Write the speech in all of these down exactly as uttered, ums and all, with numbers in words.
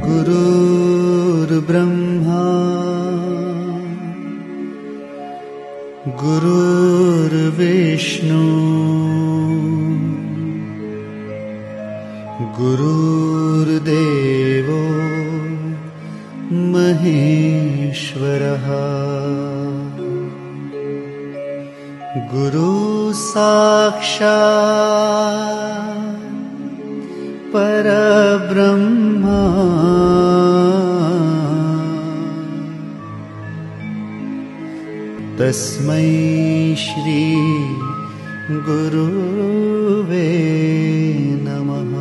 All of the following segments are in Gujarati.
गुरुर्ब्रह्मा गुरुर्विष्णु गुरुर्देवो महेश्वरः गुरु साक्षात् परब्रह्मा तस्मै श्री गुरुवे नमः।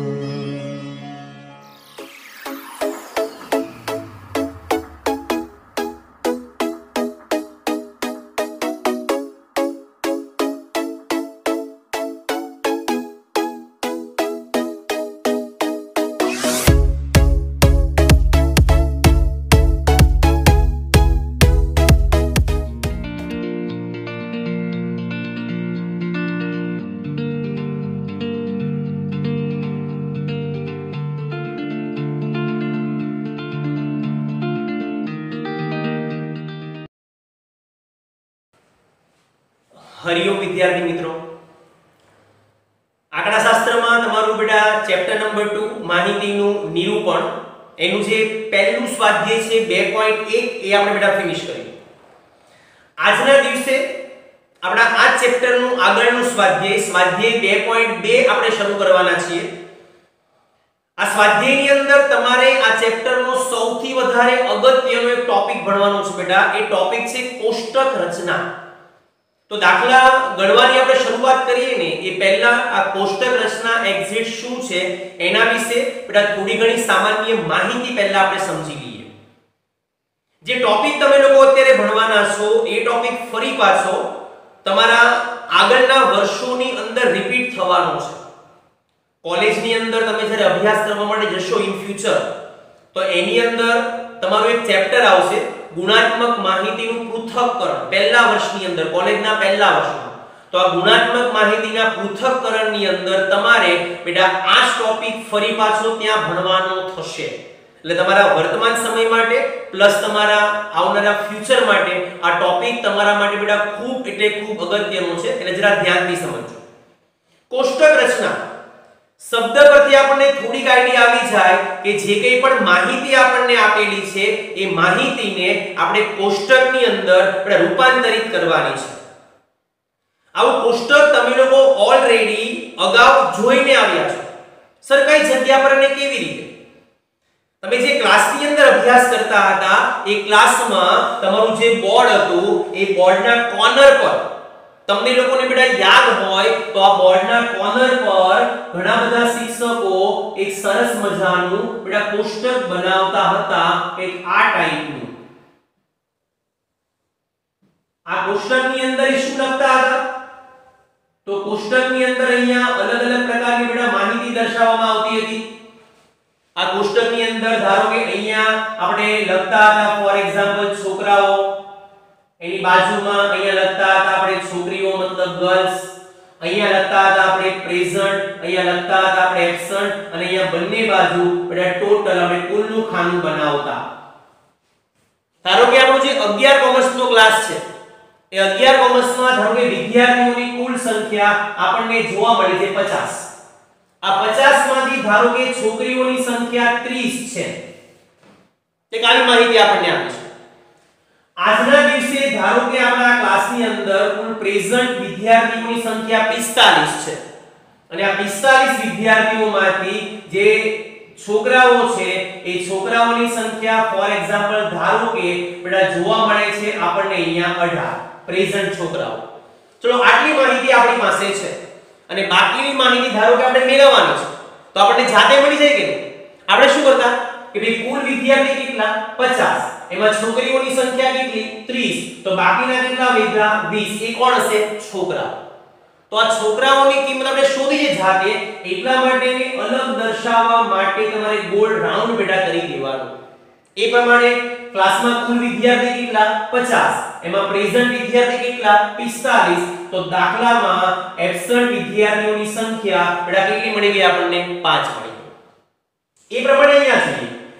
हरिओम विद्यार्थी मित्रों, आंकड़ाशास्त्रमां तमारुं बेटा चेप्टर नंबर टू माहितीनुं निरूपण एनुं जे पहेલું સ્વાધ્યાય છે બે પોઈન્ટ એક એ આપણે બેટા ફિનિશ કર્યું। આજના દિવસે આપણા આ ચેપ્ટરનું આગળનું સ્વાધ્યાય સ્વાધ્યાય બે પોઈન્ટ બે આપણે શરૂ કરવાના છીએ। આ સ્વાધ્યાયની અંદર તમારે આ ચેપ્ટરનો સૌથી વધારે અગત્યનો એક ટોપિક ભણવાનો છે બેટા। એ ટોપિક છે કોષ્ટક રચના। तो दाखला गणवानी આપણે શરૂઆત કરીએ ને એ પહેલા આ કોષ્ટક રચના એક્ઝેક્ટ શું છે એના વિશે બેટા થોડી ઘણી સામાન્ય માહિતી પહેલા આપણે સમજી લઈએ। જે ટોપિક તમે લોકો અત્યારે ભણવાના છો એ ટોપિક ફરી પાછો તમારા આગળના વર્ષોની અંદર રિપીટ થવાનો છે। કોલેજની અંદર તમે જ્યારે અભ્યાસ કરવા માટે જશો ઇન ફ્યુચર તો એની અંદર તમારું એક ચેપ્ટર આવશે गुणात्मक माहितीનું પૃથક્કરણ। પહેલા વર્ષની અંદર કોલેજના પહેલા વર્ષમાં તો આ ગુણાત્મક માહિતીના પૃથક્કરણની અંદર તમારે બેટા આ ટોપિક ફરી પાછો ત્યાં ભણવાનો થશે। એટલે તમારા વર્તમાન સમય માટે પ્લસ તમારા આવનારા ફ્યુચર માટે આ ટોપિક તમારા માટે બેટા ખૂબ એટલે ખૂબ અગત્યનો છે। એટલે જરા ધ્યાનથી સમજો। કોષ્ટક રચના શબ્દ પરથી આપણને થોડીક આઈડિયા આવી જાય કે જે કંઈ પણ માહિતી આપણને આપેલી છે એ માહિતીને આપણે કોષ્ટકની અંદર આપણે રૂપાંતરિત કરવાની છે। આવું કોષ્ટક તમે લોકો ઓલરેડી અગાઉ જોઈને આવ્યા છો। સર કઈ જગ્યા પર અને કેવી રીતે? તમે જે ક્લાસની અંદર અભ્યાસ કરતા હતા એ ક્લાસમાં તમારું જે બોર્ડ હતું એ બોર્ડના કોર્નર પર તમને લોકોને બેટા યાદ હોય તો આ બોર્ડના કોર્નર પર ઘણા બધા શિક્ષકો એક સરસ મજાનું બેટા કોષ્ટક બનાવતા હતા। એક આ ટાઈપનું આ કોષ્ટકની અંદર શું લખતા હતા તો કોષ્ટકની અંદર અહીંયા અલગ અલગ પ્રકારની બેટા માહિતી દર્શાવવામાં આવતી હતી। આ કોષ્ટકની અંદર ધારો કે અહીંયા આપણે લખતા હતા ફોર એક્ઝામ્પલ છોકરાઓ, એની બાજુમાં અહીંયા લખતા હતા આપણે છોકરીઓ મતલબ ગર્લ્સ, અહીંયા લખતા હતા આપણે પ્રેઝન્ટ, અહીંયા લખતા હતા આપણે એબ્સન્ટ અને અહીંયા બંને બાજુ બેટા ટોટલ આપણે કુલનું ખાનું બનાવતા। ધારો કે આપણો જે અગિયાર કોમર્સનો ક્લાસ છે એ અગિયાર કોમર્સમાં ધારો કે વિદ્યાર્થીઓની કુલ સંખ્યા આપણને જોવા મળી છે પચાસ। આ પચાસ માંથી ધારો કે છોકરીઓની સંખ્યા ત્રીસ છે। તે કાવી માહિતી આપણને આપી છે। આજના દિવસે ધારો કે આપણા ક્લાસની અંદર કુલ પ્રેઝન્ટ વિદ્યાર્થીઓની સંખ્યા પિસ્તાલીસ છે અને આ પિસ્તાલીસ વિદ્યાર્થીઓમાંથી જે છોકરાઓ છે એ છોકરાઓની સંખ્યા ફોર એક્ઝામ્પલ ધારો કે બેટા જોવા મળે છે આપણને અહીંયા અઢાર પ્રેઝન્ટ છોકરાઓ। ચલો આટલી માહિતી આપણી પાસે છે અને બાકીની માહિતી ધારો કે આપણે મેળવવાની છે તો આપણને જાતે મળી જાય કે નહીં? આપણે શું કરતા કે ભાઈ કુલ વિદ્યાર્થી કેટલા પચાસ, એમાં છોકરીઓની સંખ્યા કેટલી ત્રીસ, તો બાકીના કેટલા વધ્યા વીસ। એ કોણ હશે? છોકરા। તો આ છોકરાઓની કિંમત આપણે શોધીએ જાતે એટલા માટે અલગ દર્શાવવા માટે તમારે ગોળ રાઉન્ડ બેટા કરી દેવાનું। એ પ્રમાણે ક્લાસમાં કુલ વિદ્યાર્થી કેટલા પચાસ, એમાં પ્રેઝન્ટ વિદ્યાર્થી કેટલા પિસ્તાલીસ, તો દાખલામાં એબ્સન્ટ વિદ્યાર્થીઓની સંખ્યા બેટા કેટલી મળી ગઈ આપણને? પાંચ મળી ગઈ। એ પ્રમાણે અહીંયા જોઈએ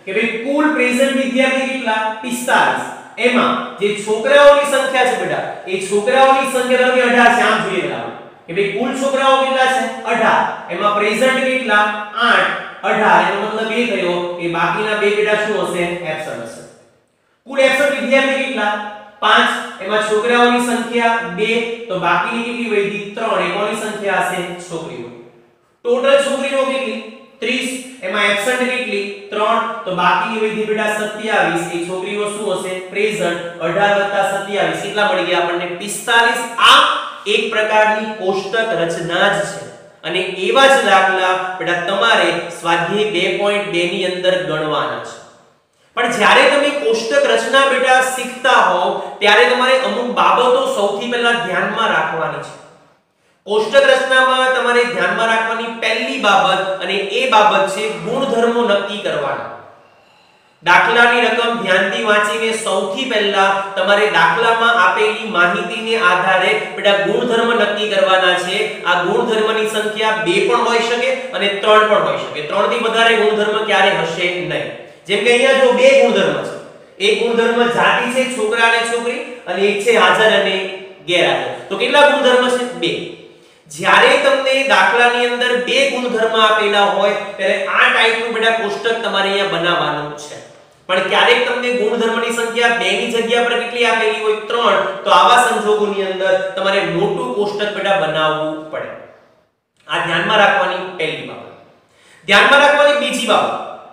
કે ભાઈ કુલ પ્રેઝન્ટ વિદ્યાર્થી કેટલા પિસ્તાલીસ, એમાં જે છોકરાઓની સંખ્યા છે બેટા એ છોકરાઓની સંખ્યા તમે અઢાર છે, આમ જોઈએ બેટા કે ભાઈ કુલ છોકરાઓ કેટલા છે અઢાર, એમાં પ્રેઝન્ટ કેટલા આઠ, અઢાર એનો મતલબ એ થયો કે બાકીના બે બેટા શું હશે એબ્સન્ટ હશે. કુલ એબ્સન્ટ વિદ્યાર્થી કેટલા પાંચ, એમાં છોકરાઓની સંખ્યા બે તો બાકીની કેટલી વધી ત્રણ, એ કોની સંખ્યા હશે છોકરીઓ. ટોટલ છોકરીઓ કેટલી ત્રીસ, એમાં એબ્સન્ટ કેટલી ત્રણ તો બાકીની વધી બેટા સત્યાવીસ, એ છોકરીઓ શું હશે પ્રેઝન્ટ. અઢાર વત્તા સત્યાવીસ કેટલા મળી ગયા આપણને પિસ્તાલીસ. આ એક પ્રકારની કોષ્ટક રચના જ છે અને એવા જ દાખલા બેટા તમારે સ્વાધ્યાય બે પોઈન્ટ બે ની અંદર ગણવાના છે. પણ જ્યારે તમે કોષ્ટક રચના બેટા શીખતા હોવ ત્યારે તમારે અમુક બાબતો સૌથી પહેલા ધ્યાનમાં રાખવાની છે. કોષ્ટક રચનામાં તમારે ધ્યાનમાં રાખવાની પહેલી બાબત અને એ બાબત છે ગુણધર્મો નક્કી કરવાના. દાખલાની રકમ ધ્યાનથી વાંચીને સૌથી પહેલા તમારે દાખલામાં આપેલી માહિતીને આધારે બેટા ગુણધર્મ નક્કી કરવાના છે. આ ગુણધર્મની સંખ્યા બે પણ હોઈ શકે અને ત્રણ પણ હોઈ શકે. ત્રણ થી વધારે ગુણધર્મ ક્યારે હશે નહીં. જેમ કે અહીંયા જો બે ગુણધર્મ છે, એક ગુણધર્મ જાતિ છે છોકરા અને છોકરી અને એક છે હાજર અને ગેરહાજર. તો કેટલા ગુણધર્મ છે બે. જ્યારે તમને દાખલાની અંદર બે ગુણધર્મ આપેલા હોય ત્યારે આ ટાઈપનું બેટા કોષ્ટક તમારે અહીંયા બનાવવાનું છે. પણ ક્યારેક તમને ગુણધર્મની સંખ્યા બે ની જગ્યા પર કેટલી આપેલી હોય ત્રણ, તો આવા સંજોગોની અંદર તમારે મોટું કોષ્ટક બેટા બનાવવું પડે. આ ધ્યાનમાં રાખવાની પહેલી બાબત. ધ્યાનમાં રાખવાની બીજી બાબત,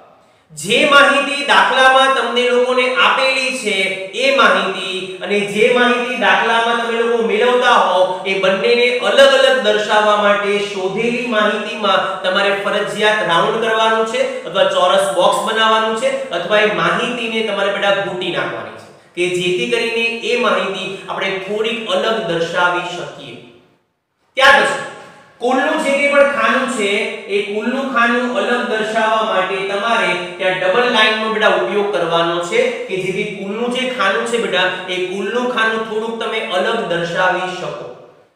જે માહિતી દાખલામાં તમને લોકોને આપેલી છે એ માહિતી અને જે માહિતી દાખલામાં તમે લોકો મેળવતા હો એ બંનેને અલગ અલગ દર્શાવવા માટે શોધેલી માહિતીમાં તમારે ફરજિયાત રાઉન્ડ કરવાનું છે અથવા ચોરસ બોક્સ બનાવવાનું છે અથવા એ માહિતીને તમારે બેટા ગૂંટી નાખવાની છે કે જેથી કરીને એ માહિતી આપણે થોડીક અલગ દર્શાવી શકીએ. ત્યાર પછી કુલનું જે કે પણ ખાનું છે એ કુલનું ખાનું અલગ દર્શાવવા માટે તમારે ત્યાં ડબલ લાઈનનો બેટા ઉપયોગ કરવાનો છે કે જેથી કુલનું જે ખાનું છે બેટા એ કુલનું ખાનું થોડુંક તમે અલગ દર્શાવી શકો.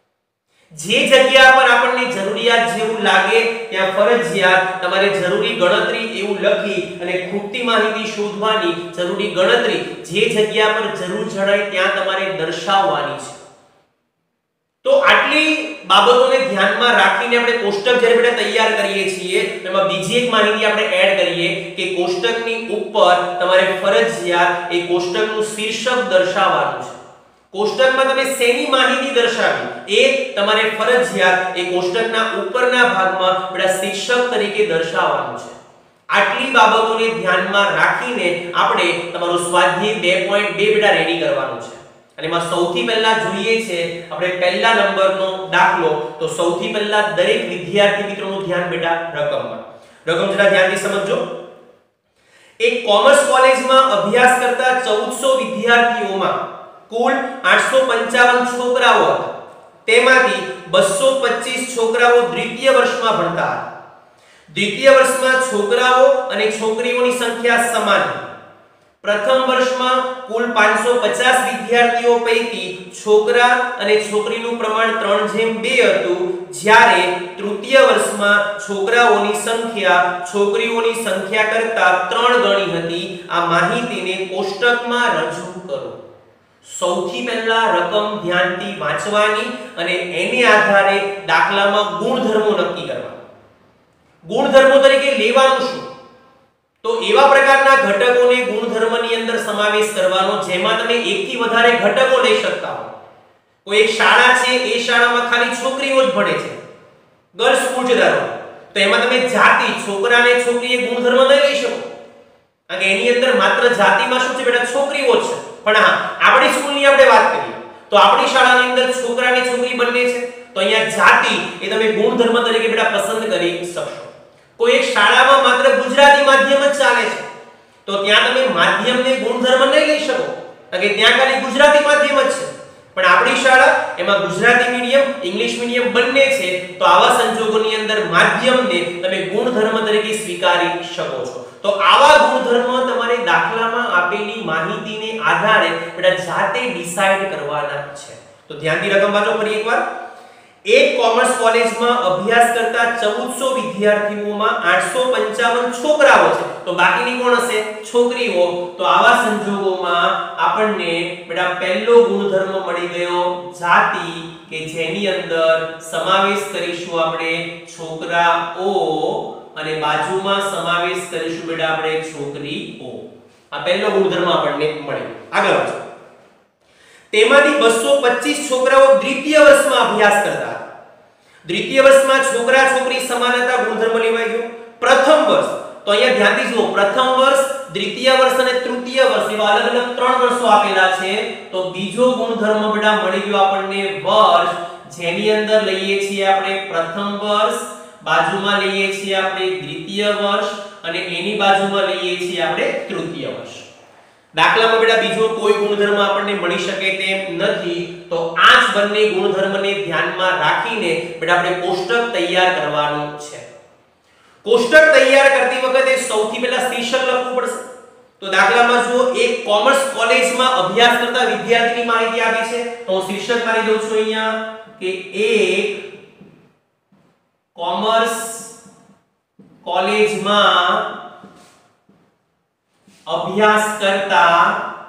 જે જગ્યા પર આપણને જરૂરિયાત જેવું લાગે ત્યાં ફરજિયાત તમારે જરૂરી ગણતરી એવું લખી અને ખૂટતી માહિતી શોધવાની જરૂરી ગણતરી જે જગ્યા પર જરૂર જણાય ત્યાં તમારે દર્શાવવાની છે. તો આટલી બાબતોને ધ્યાનમાં રાખીને આપણે કોષ્ટક જ્યારે બેટા તૈયાર કરીએ છીએ એમાં બીજી એક માહિતી આપણે એડ કરીએ કે કોષ્ટકની ઉપર તમારે ફરજિયાત એ કોષ્ટકનું શીર્ષક દર્શાવવાનું છે. કોષ્ટકમાં તમે શેની માહિતી દર્શાવી એ તમારે ફરજિયાત એ કોષ્ટકના ઉપરના ભાગમાં બેટા શીર્ષક તરીકે દર્શાવવાનું છે. આટલી બાબતોને ધ્યાનમાં રાખીને આપણે તમારું સ્વાધ્યાય બે પોઈન્ટ બે બેટા રેડી કરવાનું છે. અને એમાં સૌથી પહેલા જોઈએ છે આપણે પહેલા નંબરનો દાખલો. તો સૌથી પહેલા દરેક વિદ્યાર્થી મિત્રોનું ધ્યાન બેટા રકમમાં. રકમ જરા ધ્યાનથી સમજો. એક કોમર્સ કોલેજમાં અભ્યાસ કરતા ચૌદસો વિદ્યાર્થીઓમાં કુલ આઠસો પંચાવન છોકરાઓ હતા. તેમાંથી બસો પચીસ છોકરાઓ દ્વિતીય વર્ષમાં ભણતા હતા. દ્વિતીય વર્ષમાં છોકરાઓ અને છોકરીઓની સંખ્યા સમાન હતી. પ્રથમ વર્ષમાં કુલ પાંચસો પચાસ વિદ્યાર્થીઓ પૈકી છોકરા અને છોકરીનું પ્રમાણ ત્રણ જેમ બે હતું, જ્યારે તૃતીય વર્ષમાં છોકરાઓની સંખ્યા છોકરીઓની સંખ્યા કરતા ત્રણ ગણી હતી. આ માહિતીને કોષ્ટકમાં રજૂ કરો. સૌથી પહેલા રકમ ધ્યાનથી વાંચવાની અને એની આધારે દાખલામાં ગુણધર્મો નક્કી કરવા. ગુણધર્મો તરીકે લેવાનું શું? તો એવા પ્રકારના ઘટકોને ગુણધર્મની અંદર સમાવેશ કરવાનો જેમાં તમે એકથી વધારે ઘટકો લઈ શકતા હો. કોઈ એક શાળા છે એ શાળામાં ખાલી છોકરીઓ જ ભણે છે, ગર્લ્સ સ્કૂલ છે ધારો, તો એમાં તમે જાતિ છોકરા અને છોકરીએ ગુણધર્મ નહીં લઈ શકો કારણ કે એની અંદર માત્ર જાતિમાં શું છે બેટા છોકરીઓ જ છે. પણ હા, આપણી સ્કૂલની આપણે વાત કરીએ તો આપણી શાળાની અંદર છોકરા અને છોકરી બંને છે, તો અહીંયા જાતિ એ તમે ગુણધર્મ તરીકે બેટા પસંદ કરી શકશો. કોઈ એક શાળામાં માત્ર ગુજરાતી માધ્યમ જ ચાલે છે તો ત્યાં તમે માધ્યમને ગુણધર્મ નહીં લઈ શકો કારણ કે ત્યાં ખાલી ગુજરાતી માધ્યમ જ છે. પણ આપણી શાળા એમાં ગુજરાતી મીડિયમ ઇંગ્લિશ મીડિયમ બંને છે, તો આવા સંજોગોની અંદર માધ્યમને તમે ગુણધર્મ તરીકે સ્વીકારી શકો છો. તો આવા ગુણધર્મ તમારે દાખલામાં આપેલી માહિતીને આધારે બેટા જાતે ડિસાઈડ કરવાના છે. તો ધ્યાનથી રકમ વાંચો ફરી એકવાર. એક કોમર્સ કોલેજમાં અભ્યાસ કરતા ચૌદસો વિદ્યાર્થીઓમાં આઠસો પંચાવન છોકરાઓ છે તો બાકીની કોણ હશે? છોકરીઓ. તો આવા સંજોગોમાં આપણને બેટા પહેલો ગુણધર્મ મળી ગયો જાતિ, કે જેની અંદર સમાવેશ કરીશું આપણે છોકરાઓ અને બાજુમાં સમાવેશ કરીશું બેટા આપણે છોકરીઓ. આ પહેલો ગુણધર્મ આપણને મળ્યો. આગળ વધો. તેમાંથી બસો પચીસ છોકરાઓ દ્વિતીય વર્ષમાં અભ્યાસ કરતા. દ્વિતીય વર્ષમાં છોકરા છોકરી સમાનતા ગુણધર્મ લેવાઈ ગયો. પ્રથમ વર્ષ તો અહીંયા ધ્યાનથી જુઓ, પ્રથમ વર્ષ, દ્વિતીય વર્ષ અને તૃતીય વર્ષ એવા અલગ અલગ ત્રણ વર્ષો આપેલા છે. તો બીજો ગુણધર્મ બેટા મળી ગયો આપણને વર્ષ, જેની અંદર લઈએ છીએ આપણે પ્રથમ વર્ષ, બાજુમાં લઈએ છીએ આપણે દ્વિતીય વર્ષ અને એની બાજુમાં લઈએ છીએ આપણે તૃતીય વર્ષ. દાખલામાં બેટા બીજો કોઈ ગુણધર્મ આપણને મળી શકે તેમ નથી. તો આ જ બંને ગુણધર્મને ધ્યાનમાં રાખીને બેટા આપણે કોષ્ટક તૈયાર કરવાનું છે. કોષ્ટક તૈયાર કરતી વખતે સૌથી પહેલા શીર્ષક લખવું પડશે. તો દાખલામાં જુઓ, એક કોમર્સ કોલેજમાં અભ્યાસ કરતા વિદ્યાર્થીની માહિતી આપી છે. તો હું શીર્ષક મારી દઉં છું અહીંયા કે એક કોમર્સ કોલેજમાં અભ્યાસ કરતા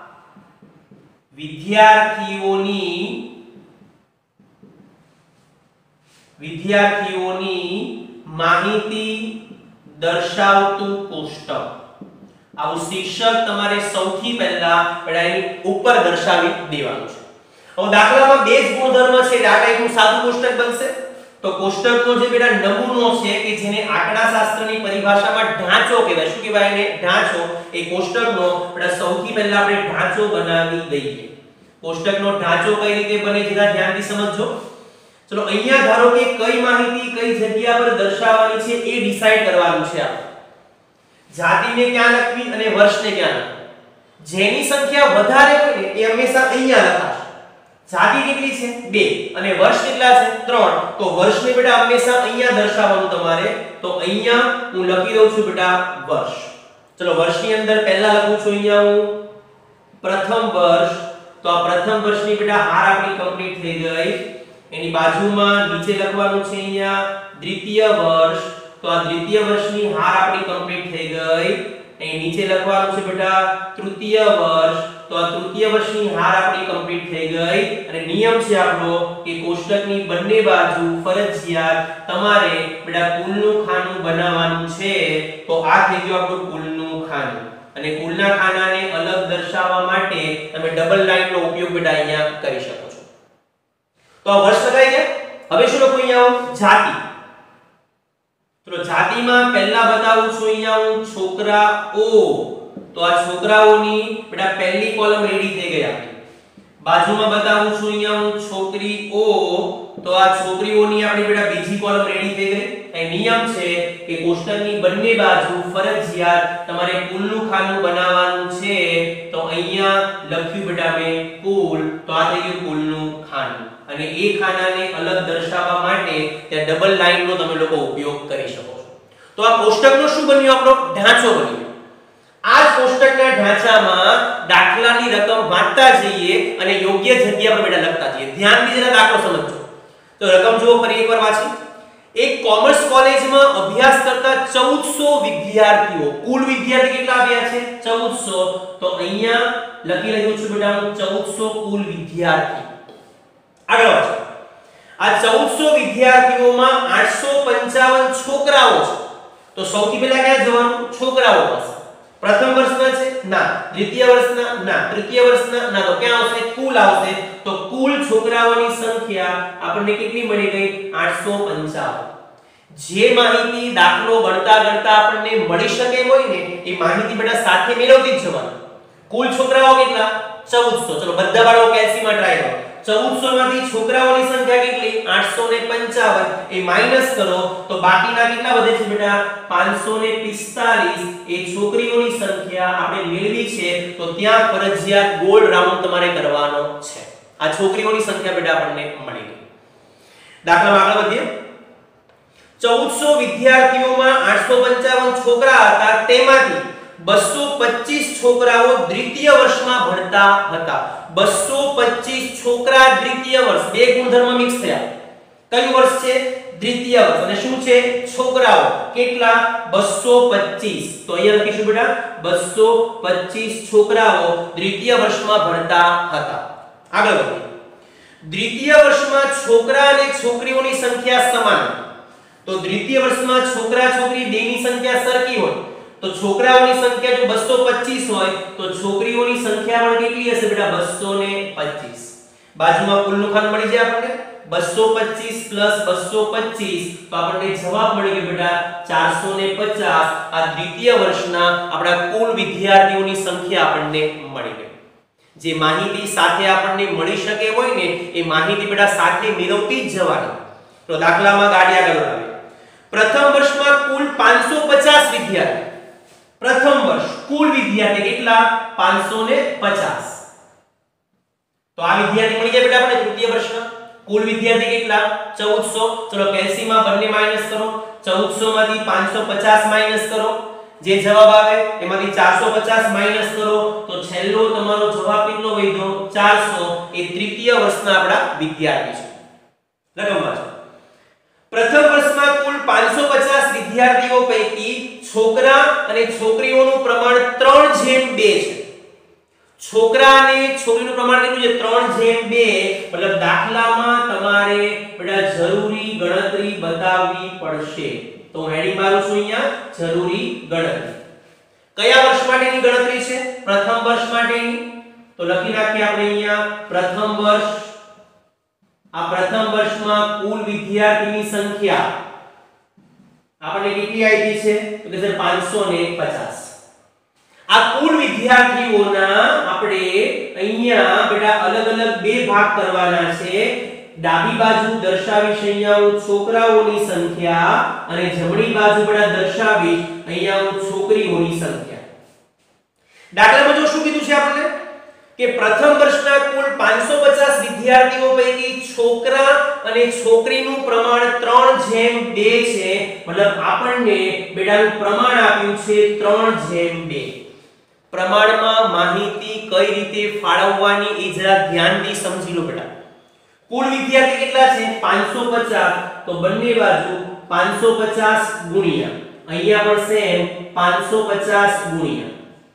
વિદ્યાર્થીઓની વિદ્યાર્થીઓની માહિતી દર્શાવતું કોષ્ટક. આવું શીર્ષક તમારે સૌથી પહેલા એની ઉપર દર્શાવી દેવાનું છે. હવે દાખલામાં બે જ ગુણધર્મ છે એટલે આ ટાઈપનું સાદું કોષ્ટક બનશે. તો કોષ્ટકનો જે બેટા નમૂનો છે કે જેને આંકડાશાસ્ત્રની પરિભાષામાં ઢાંચો કહેવાય. શું કહેવાય એને? ઢાંચો. એ કોષ્ટકનો બેટા સૌથી પહેલા આપણે ઢાંચો બનાવી દઈએ. કોષ્ટકનો ઢાંચો કઈ રીતે બને જરા ધ્યાનથી સમજજો. ચલો અહીંયા ધારો કે કઈ માહિતી કઈ જગ્યા પર દર્શાવવાની છે એ ડિસાઈડ કરવાનું છે આપણે. જાતિને ક્યાં લખવી અને વર્ષને ક્યાં લખવી. જેની સંખ્યા વધારે હોય ને એ હંમેશા અહીંયા લખાશે. જાતિ કેટલી છે? બે અને વર્ષ કેટલા છે? ત્રણ. તો વર્ષને બેટા હંમેશા અહીંયા દર્શાવવાનું તમારે. તો અહીંયા હું લખી દઉં છું બેટા વર્ષ. ચલો વર્ષની અંદર પહેલા લખું છું અહીંયા હું પ્રથમ વર્ષ. તો આ પ્રથમ વર્ષની બેટા હાર આપણી કમ્પ્લીટ થઈ ગઈ. એની બાજુમાં નીચે લખવાનું છે અહીંયા દ્વિતીય વર્ષ. તો આ દ્વિતીય વર્ષની હાર આપણી કમ્પ્લીટ થઈ ગઈ. અહીં નીચે લખવાનું છે બેટા તૃતીય વર્ષ. તો આ તૃતીય વર્ષની હાર આપણી કમ્પ્લીટ થઈ ગઈ. અને નિયમ છે આપણો કે કોષ્ટકની બંને બાજુ ફરજિયાત તમારે બેટા કુલનું ખાનું બનાવવાનું છે. તો આ થઈ ગયું આપણું કુલનું ખાનું. અને કુલના ખાનાને અલગ દર્શાવવા માટે તમે ડબલ લાઈનનો ઉપયોગ બેટા અહીંયા કરી શકો છો. તો આ વર્ષ લખાઈ ગયા. હવે શું લખું અહીંયા? જાતિ. તો જાતિમાં પહેલા બતાવું છું અહીંયા હું છોકરાઓ. તો આ છોકરાઓની બેટા પહેલી કોલમ રેડી થઈ ગઈ આપણી. બાજુમાં બતાવું છું અહીંયા હું છોકરીઓ. તો આ છોકરીઓની આપણી બેટા બીજી કોલમ રેડી થઈ ગઈ. એ નિયમ છે કે કોષ્ટકની બંને બાજુ ફરજિયાત તમારે કુલનું ખાનું બનાવવાનું છે. તો અહીંયા લખ્યું બેટા મેં કુલ. તો આ થઈ ગયું કુલનું ખાનું. અને એ ખાનાને અલગ દર્શાવવા માટે ત્યાં ડબલ લાઈનનો તમે લોકો ઉપયોગ કરી શકો છો. તો આ કોષ્ટકનો શું બન્યો? આપણો ઢાંચો બન્યો. આ કોષ્ટકના ઢાંચામાં દાખલાની રકમ વાંચતા જઈએ અને યોગ્ય જગ્યા પર બેટા લખતા જઈએ. ધ્યાનથી જરા દાખલો સમજજો. તો રકમ જુઓ ફરી એકવાર વાંચી. એક કોમર્સ કોલેજમાં અભ્યાસ કરતા ચૌદસો વિદ્યાર્થીઓ. કુલ વિદ્યાર્થી કેટલા આવ્યા છે? ચૌદસો. તો અહીંયા લખી રહ્યો છું બેટા હું ચૌદસો કુલ વિદ્યાર્થી. આગળ વાંચો. આ ચૌદસો વિદ્યાર્થીઓમાં આઠસો પંચાવન છોકરાઓ છે. તો સૌથી પહેલા ક્યાં જવાનું? છોકરાઓ પાસે. પ્રથમ વર્ષના છે? ના. દ્વિતીય વર્ષના? ના. તૃતીય વર્ષના? ના. તો ક્યાં આવશે? કુલ આવશે. તો કુલ છોકરાઓની સંખ્યા આપણને કેટલી મળી ગઈ? આઠસો પંચાવન. જે માહિતી દાખલો ગણતા ગણતા આપણને મળી શકે હોય ને એ માહિતી બેટા સાથે મેળવતી જ જવાનું. કુલ છોકરાઓ કેટલા? ચૌદસો. ચલો બધા બાળકો કેલ્સીમાં ટ્રાય કરો. ચૌદસો માંથી છોકરાઓની સંખ્યા કેટલી? આઠસો પંચાવન. એ માઈનસ કરો તો બાકીના કેટલા વધે છે બેટા? પાંચસો પિસ્તાલીસ. એ છોકરીઓની સંખ્યા આપણે મેળવી છે. તો ત્યાં ફરજિયાત ગોળ રાઉન્ડ તમારે કરવાનો છે. આ છોકરીઓની સંખ્યા બેટા આપણને મળી ગઈ. દાખલામાં આગળ વધીએ. ચૌદસો વિદ્યાર્થીઓમાં આઠસો પંચાવન છોકરા હતા. તેમાંથી બસો પચીસ છોકરાઓ દ્વિતીય વર્ષમાં ભણતા હતા. બસો પચીસ છોકરા દ્વિતીય વર્ષ. બે ગુણધર્મ મિક્સ થયા. કયું વર્ષ છે? દ્વિતીય વર્ષ. અને શું છે? છોકરાઓ કેટલા? બસો પચીસ. તો અહીંયા લખીશું બેટા બસો પચીસ છોકરાઓ દ્વિતીય વર્ષમાં ભણતા હતા. આગળ વધીએ. દ્વિતીય વર્ષમાં છોકરા અને છોકરીઓની સંખ્યા સમાન. તો દ્વિતીય વર્ષમાં છોકરા છોકરી બેની સંખ્યા સરખી હોય તો છોકરાઓની સંખ્યા જો બસો પચીસ હોય તો છોકરીઓની સંખ્યા પણ કેટલી હશે બેટા? બસો પચીસ. બાજુમાં કુલનું ખાનું મળી જાય આપણને બસો પચીસ પ્લસ બસો પચીસ તો આપણને જવાબ મળી ગયો બેટા ચારસો પચાસ. આ દ્વિતીય વર્ષના આપણા કુલ વિદ્યાર્થીઓની સંખ્યા આપણને મળી ગઈ. જે માહિતી સાથે આપણને મળી શકે હોય ને એ માહિતી બેટા સાથે મેળવતી જ જવાની. તો દાખલામાં ગાડી આગળ આવે. પ્રથમ વર્ષમાં કુલ પાંચસો પચાસ વિદ્યાર્થી. પ્રથમ વર્ષ કુલ વિદ્યાર્થી કેટલા? પાંચસો પચાસ. તો આ વિદ્યાર્થી મળી જાય બેટા આપણે તૃતીય વર્ષના. કુલ વિદ્યાર્થી કેટલા? ચૌદસો. ચલો કેલ્સીમાં બંને માઈનસ કરો. ચૌદસો માંથી પાંચસો પચાસ માઈનસ કરો. જે જવાબ આવે એમાંથી ચારસો પચાસ માઈનસ કરો તો છેલ્લો તમારો જવાબ કેટલો વધ્યો? ચારસો. એ તૃતીય વર્ષના આપણા વિદ્યાર્થી છે. લખવા છે. પ્રથમ વર્ષમાં કુલ પાંચસો પચાસ વિદ્યાર્થીઓ પૈકી છોકરા અને છોકરીઓનું પ્રમાણ ત્રણ જેમ બે છે. છોકરા અને છોકરીનું પ્રમાણ કેટલું છે? ત્રણ જેમ બે. મતલબ દાખલામાં તમારે બેટા જરૂરી ગણતરી બતાવવી પડશે. તો હું હેડિંગ મારું છું અહીંયા જરૂરી ગણતરી. કયા વર્ષ માટેની ગણતરી છે? પ્રથમ વર્ષ માટેની. તો લખી નાખીએ આપણે અહીંયા પ્રથમ વર્ષ. આ પ્રથમ વર્ષમાં કુલ વિદ્યાર્થીની સંખ્યા આપણને કેટલી આવી છે? તો કે સર પાંચસો પચાસ. આ કુલ વિદ્યાર્થીઓના આપણે અહીંયા બેટા અલગ અલગ બે ભાગ કરવાના છે. ડાબી બાજુ દર્શાવીશ અહીંયા હું છોકરાઓની સંખ્યા અને જમણી બાજુ બેટા દર્શાવીશ અહીંયા હું છોકરીઓની સંખ્યા. દાખલામાં જો શું કીધું છે આપણે કે પ્રથમ વર્ષના કુલ પાંચસો પચાસ વિદ્યાર્થીઓ પૈકી છોકરા અને છોકરીનું પ્રમાણ ત્રણ જેમ બે છે. મતલબ આપણને બેટાનું પ્રમાણ આપ્યું છે ત્રણ જેમ બે. પ્રમાણમાં માહિતી કઈ રીતે ફાળવવાની એ જરા ધ્યાનથી સમજી લો બેટા. કુલ વિદ્યાર્થી કેટલા છે? પાંચસો પચાસ. તો બંને બાજુ પાંચસો પચાસ ગુણ્યા અહીંયા પણ સેમ પાંચસો પચાસ ગુણ્યા.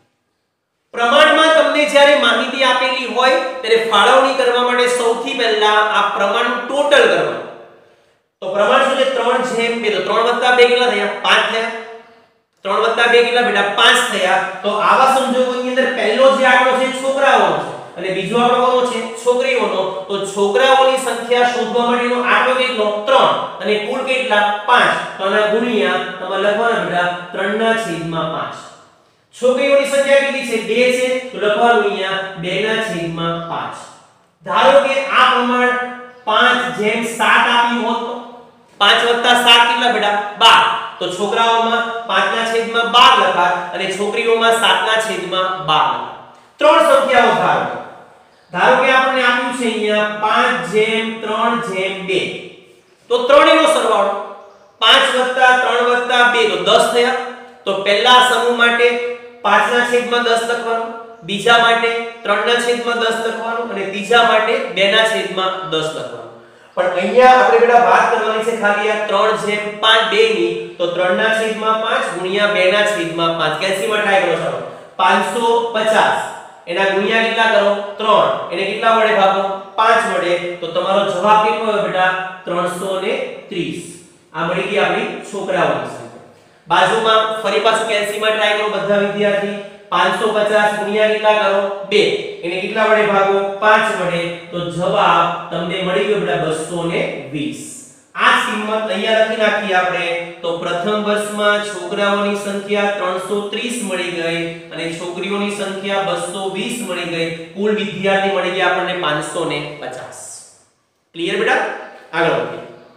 પ્રમાણમાં તમને જ્યારે માહિતી આપેલી હોય ત્યારે ફાળવણી કરવા માટે સૌથી પહેલા આ પ્રમાણનું ટોટલ કરવાનું. તો પ્રમાણ શું છે? ત્રણ જેમ બે. તો ત્રણ વત્તા બે કેટલા થયા? પાંચ થયા. ત્રણ વત્તા બે કેટલા બેટા? પાંચ થયા. તો આવા સંજોગોની અંદર પહેલો જે આંકડો છે છોકરાઓનો છે અને બીજો આંકડો કોનો છે? છોકરીઓનો. તો છોકરાઓની સંખ્યા શોધવા માટેનો આંકડો કેટલો? ત્રણ અને કુલ કેટલા? પાંચ. તો આના ગુણ્યા તમારે લખવાના બેટા ત્રણ ના છેદમાં પાંચ. છોકરીઓની સંખ્યા કેટલી છે? બે છે. તો લખવાનું અહીંયા બે ના છેદમાં પાંચ. ધારો કે આ પ્રમાણ પાંચ જેમ સાત આપ્યું હોત તો પાંચ વત્તા સાત કેટલા બેટા? બાર. તો છોકરાઓમાં પાંચ ના છેદમાં બાર લખાય અને છોકરીઓમાં સાત ના છેદમાં બાર લખાય. ત્રણ સંખ્યાઓ ધારો ધારો કે આપણને આપ્યું છે અહીંયા પાંચ જેમ ત્રણ જેમ બે. તો ત્રણેયનો સરવાળો પાંચ વત્તા ત્રણ વત્તા બે તો દસ થયા. તો પહેલા સમૂહ માટે પાંચ ના છેદમાં દસ લખવાનું, બીજા માટે ત્રણ ના છેદમાં દસ લખવાનું અને ત્રીજા માટે બે ના છેદમાં દસ લખવાનું. પણ અહીંયા આપણે બેટા વાત કરવાની છે ખાલી આ ત્રણ જેમ પાંચ બે ની. તો ત્રણ ના છેદમાં પાંચ ગુણ્યા બે ના છેદમાં પાંચ. કેલ્સીમાં ટ્રાય કરો. ચાલો પાંચસો પચાસ એના ગુણ્યા કેટલા કરો? ત્રણ. એને કેટલા વડે ભાગો? પાંચ વડે. તો તમારો જવાબ કેટલો આવ્યો બેટા? ત્રણસો ત્રીસ. આ મળી ગઈ આપણી છોકરાઓની સંખ્યા. બાજુમાં ફરી પાછું કેલ્સીમાં ટ્રાય કરો બધા વિદ્યાર્થી. પાંચસો પચાસ ગુણ્યા કેટલા કરો? બે. એને કેટલા વડે ભાગો? પાંચ વડે. તો જવાબ તમને મળી ગયો બેટા બસો વીસ. આ કિંમત અહીંયા લખી નાખી આપણે. તો પ્રથમ વર્ષમાં છોકરાઓની સંખ્યા ત્રણસો ત્રીસ મળી ગઈ અને છોકરીઓની સંખ્યા બસો વીસ મળી ગઈ. કુલ વિદ્યાર્થી મળી ગયા આપણને પાંચસો પચાસ. ક્લિયર બેટા? આગળ વધીએ.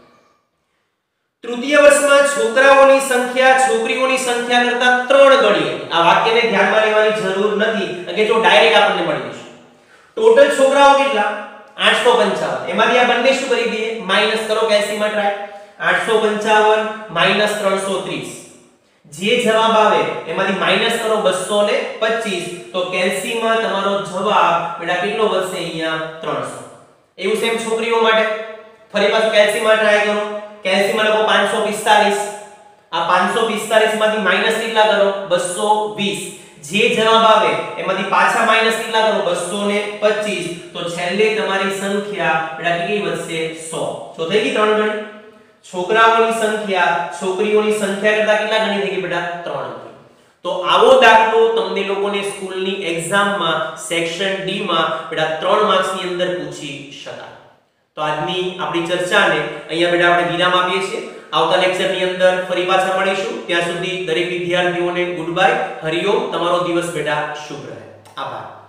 તૃતીય વર્ષમાં છોકરાઓની સંખ્યા છોકરીઓની સંખ્યા કરતા ત્રણ ગણી. આ વાક્યને ધ્યાનમાં લેવાની જરૂર નથી કે જો ડાયરેક્ટ આપણને મળી જશે. ટોટલ છોકરાઓ કેટલા? આઠસો પંચાવન. એમાંથી આ બંને શું કરી દઈએ? માઈનસ કરો. કેલ્સીમાં ટ્રાય. આઠસો પંચાવન માઈનસ ત્રણસો ત્રીસ. જે જવાબ આવે એમાંથી માઈનસ કરો બસો પચીસ. તો કેલ્સીમાં તમારો જવાબ બેટા કેટલો વધશે? અહીંયા ત્રણસો. એવું સેમ છોકરીઓ માટે ફરી પાછું કેલ્સીમાં ટ્રાય કરો. કેલ્સીમાં લખો પાંચસો પિસ્તાલીસ. આ પાંચસો પિસ્તાલીસ માંથી માઈનસ કેટલા કરો? બસો વીસ. જે જવાબ આવે એમાંથી પાછા માઈનસ કેટલા કરો? બસો પચીસ. તો છેલ્લે તમારી સંખ્યા બેટા કેટલી વધશે? સો. તો થઈ ગઈ ત્રણ ગણી. છોકરાઓની સંખ્યા છોકરીઓની સંખ્યા કરતા કેટલા ગણી થઈ ગઈ બેટા? ત્રણ ગણી. તો આવો દાખલો તમને લોકોને સ્કૂલની એક્ઝામમાં સેક્શન ડી માં બેટા ત્રણ માર્ક્સ ની અંદર પૂછી શકાય. તો આજની આપણી ચર્ચાને અહીંયા બેટા આપણે વિરામ આપીએ છીએ. આવતા લેક્ચરની અંદર ફરી પાછા મળીશું. ત્યાં સુધી દરેક વિદ્યાર્થીઓને ગુડ બાય. હરિઓમ. તમારો દિવસ બેટા શુભ રહે. આભાર.